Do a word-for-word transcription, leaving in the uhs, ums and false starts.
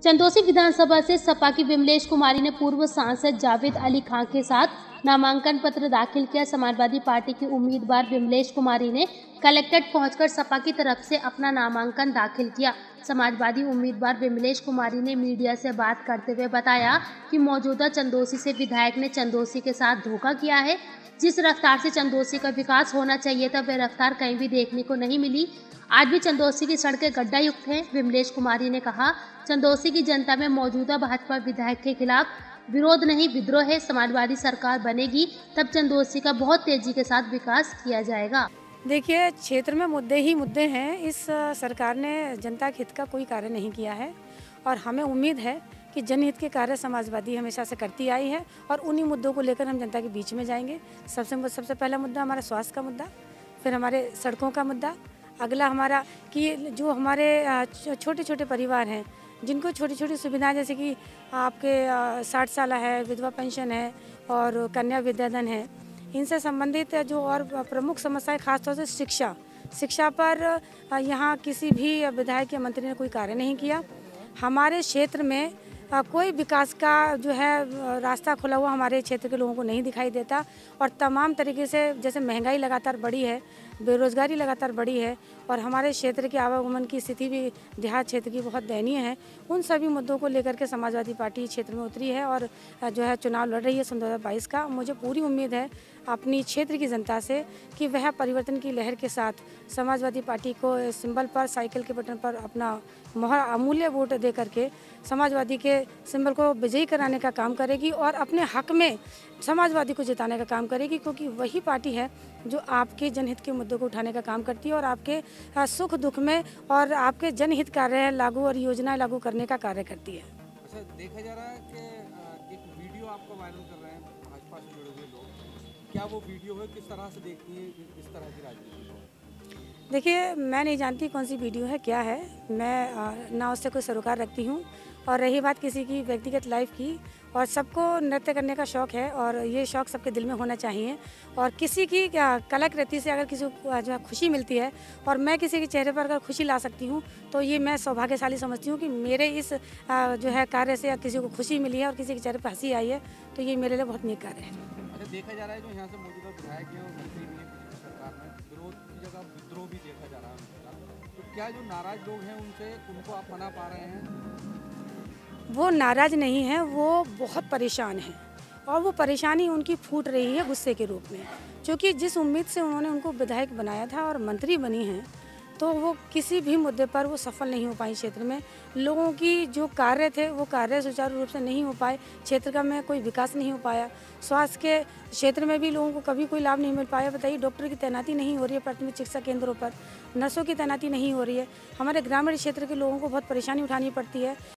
चंदौसी विधानसभा से सपा की विमलेश कुमारी ने पूर्व सांसद जावेद अली खान के साथ नामांकन पत्र दाखिल किया। समाजवादी पार्टी की उम्मीदवार विमलेश कुमारी ने कलेक्ट्रेट पहुंचकर सपा की तरफ से अपना नामांकन दाखिल किया। समाजवादी उम्मीदवार विमलेश कुमारी ने मीडिया से बात करते हुए बताया कि मौजूदा चंदौसी से विधायक ने चंदौसी के साथ धोखा किया है। जिस रफ्तार से चंदौसी का विकास होना चाहिए था, वह रफ्तार कहीं भी देखने को नहीं मिली। आज भी चंदौसी की सड़कें गड्ढा युक्त हैं। विमलेश कुमारी ने कहा, चंदौसी की जनता में मौजूदा भाजपा विधायक के खिलाफ विरोध नहीं विद्रोह है। समाजवादी सरकार बनेगी तब चंदौसी का बहुत तेजी के साथ विकास किया जाएगा। देखिए, क्षेत्र में मुद्दे ही मुद्दे हैं। इस सरकार ने जनता के हित का कोई कार्य नहीं किया है और हमें उम्मीद है कि जनहित के कार्य समाजवादी हमेशा से करती आई है और उन्हीं मुद्दों को लेकर हम जनता के बीच में जाएंगे। सबसे सबसे पहला मुद्दा हमारा स्वास्थ्य का मुद्दा, फिर हमारे सड़कों का मुद्दा, अगला हमारा कि जो हमारे छोटे छोटे परिवार हैं जिनको छोटी छोटी सुविधाएं जैसे कि आपके साठ साल है, विधवा पेंशन है और कन्या विद्याधन है, इनसे संबंधित जो और प्रमुख समस्याएं खासतौर से शिक्षा शिक्षा पर यहाँ किसी भी विधायक या मंत्री ने कोई कार्य नहीं किया। हमारे क्षेत्र में कोई विकास का जो है रास्ता खुला हुआ हमारे क्षेत्र के लोगों को नहीं दिखाई देता और तमाम तरीके से जैसे महंगाई लगातार बढ़ी है, बेरोजगारी लगातार बढ़ी है और हमारे क्षेत्र के आवागमन की स्थिति भी देहात क्षेत्र की बहुत दयनीय है। उन सभी मुद्दों को लेकर के समाजवादी पार्टी क्षेत्र में उतरी है और जो है चुनाव लड़ रही है सन दो हज़ार बाईस का। मुझे पूरी उम्मीद है अपनी क्षेत्र की जनता से कि वह परिवर्तन की लहर के साथ समाजवादी पार्टी को सिंबल पर, साइकिल के बटन पर अपना मोहर अमूल्य वोट दे करके समाजवादी के सिंबल को विजयी कराने का काम करेगी और अपने हक में समाजवादी को जिताने का काम करेगी, क्योंकि वही पार्टी है जो आपके जनहित के मुद्दों को उठाने का काम करती है और आपके सुख दुख में और आपके जनहित कार्य लागू और योजनाएं लागू करने का कार्य करती है। अच्छा, देखा जा रहा है कि एक वीडियो आपको वायरल कर रहे हैं भाजपा से जुड़े हुए लोग, क्या वो वीडियो है, किस तरह से देखती है इस तरह की राजनीति को? देखिए, मैं नहीं जानती कौन सी वीडियो है, क्या है, मैं ना उससे कोई सरोकार रखती हूँ। और रही बात किसी की व्यक्तिगत लाइफ की, और सबको नृत्य करने का शौक़ है और ये शौक़ सबके दिल में होना चाहिए और किसी की कलाकृति से अगर किसी को जो है खुशी मिलती है और मैं किसी के चेहरे पर अगर खुशी ला सकती हूँ तो ये मैं सौभाग्यशाली समझती हूँ कि मेरे इस जो है कार्य से किसी को खुशी मिली है और किसी के चेहरे पर हंसी आई है, तो ये मेरे लिए बहुत नेक कार्य है। अच्छा, देखा जा रहा है जो यहाँ से मौजूदा विधायक है और मंत्री भी है सरकार में, विरोध की जगह विद्रोह भी देखा जा रहा है, तो क्या जो नाराज लोग हैं उनसे उनको आप मना पा रहे हैं? वो नाराज़ नहीं हैं, वो बहुत परेशान हैं और वो परेशानी उनकी फूट रही है गुस्से के रूप में, क्योंकि जिस उम्मीद से उन्होंने उनको विधायक बनाया था और मंत्री बनी हैं, तो वो किसी भी मुद्दे पर वो सफल नहीं हो पाई। क्षेत्र में लोगों की जो कार्य थे वो कार्य सुचारू रूप से नहीं हो पाए, क्षेत्र का में कोई विकास नहीं हो पाया, स्वास्थ्य के क्षेत्र में भी लोगों को कभी कोई लाभ नहीं मिल पाया। बताइए, डॉक्टर की तैनाती नहीं हो रही है प्राथमिक चिकित्सा केंद्रों पर, नर्सों की तैनाती नहीं हो रही है, हमारे ग्रामीण क्षेत्र के लोगों को बहुत परेशानी उठानी पड़ती है।